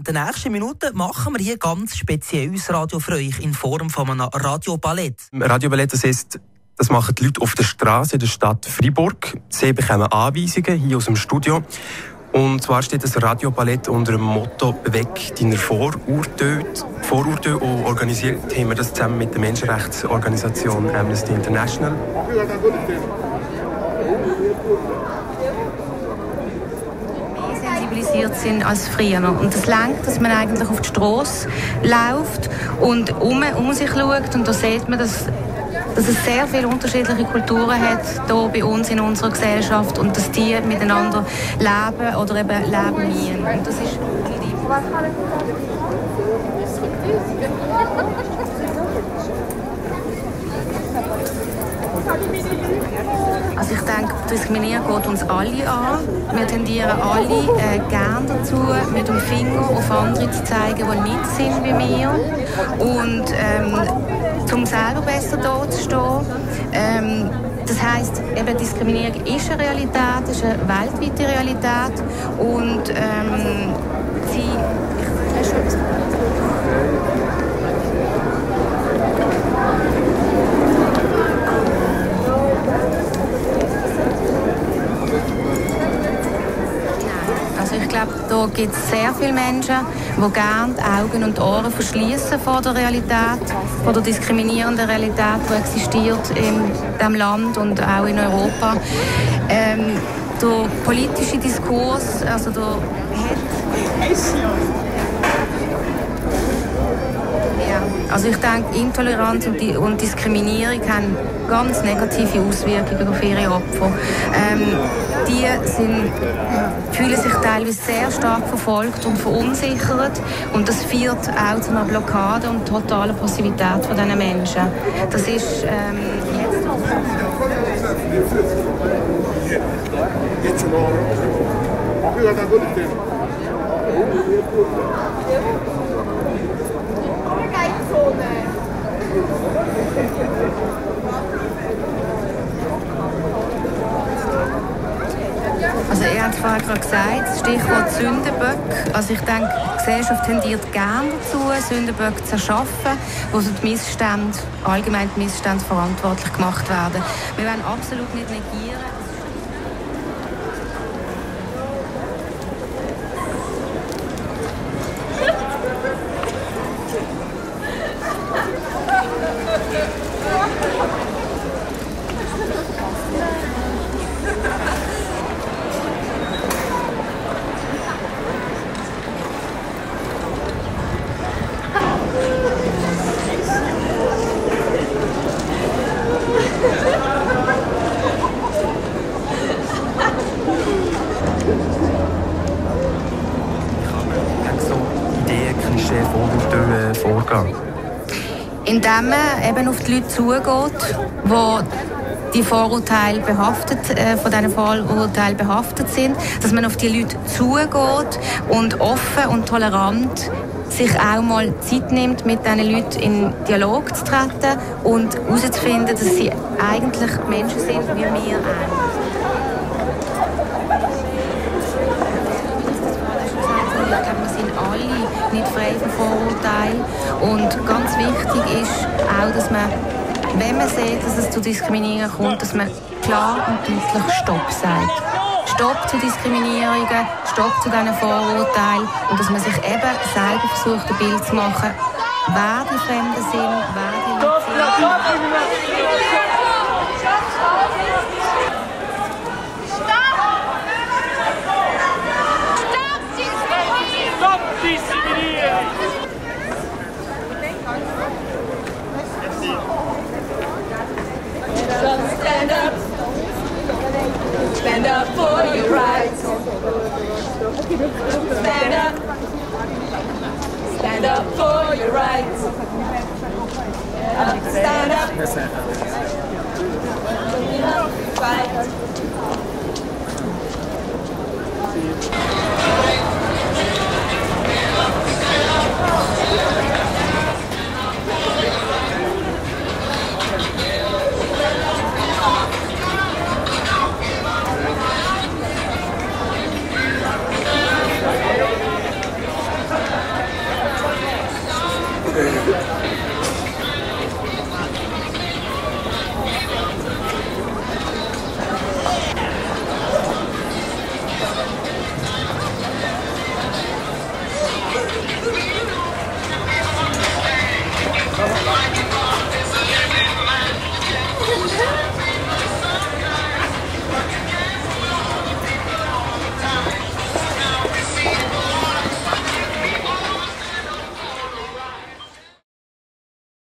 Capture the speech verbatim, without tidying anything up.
den nächsten Minuten machen wir hier ganz spezielles Radio für euch in Form von einem Radioballett. Radioballett, das heisst, das machen die Leute auf der Straße in der Stadt Freiburg. Sie bekommen Anweisungen hier aus dem Studio. Und zwar steht das Radioballett unter dem Motto «Weg deine Vorurteile». Vorurteile und organisiert haben wir das zusammen mit der Menschenrechtsorganisation Amnesty International. Sensibilisiert sind als früher. Und das lenkt, dass man eigentlich auf die Strasse läuft und um, um sich schaut. Und da sieht man, dass, dass es sehr viele unterschiedliche Kulturen hat hier bei uns in unserer Gesellschaft und dass die miteinander leben oder eben leben müssen. Und das ist Also ich denke, Diskriminierung geht uns alle an. Wir tendieren alle äh, gerne dazu, mit dem Finger auf andere zu zeigen, die nicht sind wie wir. Und ähm, um selber besser dazustehen. Ähm, das heisst, eben Diskriminierung ist eine Realität, ist eine weltweite Realität. Und ähm, sie... Ich, ich, ich, Ich glaube, da gibt es sehr viele Menschen, die gerne die Augen und die Ohren verschließen vor der Realität, vor der diskriminierenden Realität, die existiert in diesem Land und auch in Europa. Ähm, der politische Diskurs, also der hat... Ja, also ich denke, Intoleranz und, die, und Diskriminierung haben ganz negative Auswirkungen auf ihre Opfer. Ähm, die sind, fühlen sich teilweise sehr stark verfolgt und verunsichert und das führt auch zu einer Blockade und totaler Passivität von diesen Menschen. Das ist ähm, jetzt noch. Also ihr habt vorher gerade gesagt, das Stichwort Sündenböck. Also ich denke, die Gesellschaft tendiert gerne dazu, Sündenböcke zu erschaffen, wo so die Missstände, allgemein die Missstände verantwortlich gemacht werden. Wir wollen absolut nicht negieren. Indem man eben auf die Leute zugeht, die die Vorurteile behaftet, äh, von diesen Vorurteilen behaftet sind, dass man auf die Leute zugeht und offen und tolerant sich auch mal Zeit nimmt, mit diesen Leuten in Dialog zu treten und herauszufinden, dass sie eigentlich Menschen sind wie wir auch. Ich glaube, wir sind alle nicht frei von Vorurteilen. Und ganz wichtig ist auch, dass man, wenn man sieht, dass es zu Diskriminierungen kommt, dass man klar und deutlich Stopp sagt. Stopp zu Diskriminierungen, Stopp zu diesen Vorurteilen und dass man sich eben selber versucht, ein Bild zu machen, wer die Fremden sind, wer die Leute sind. Stand up. Stand up for your rights. Stand up. Stand up for your rights. Stand up. Fight. Danke.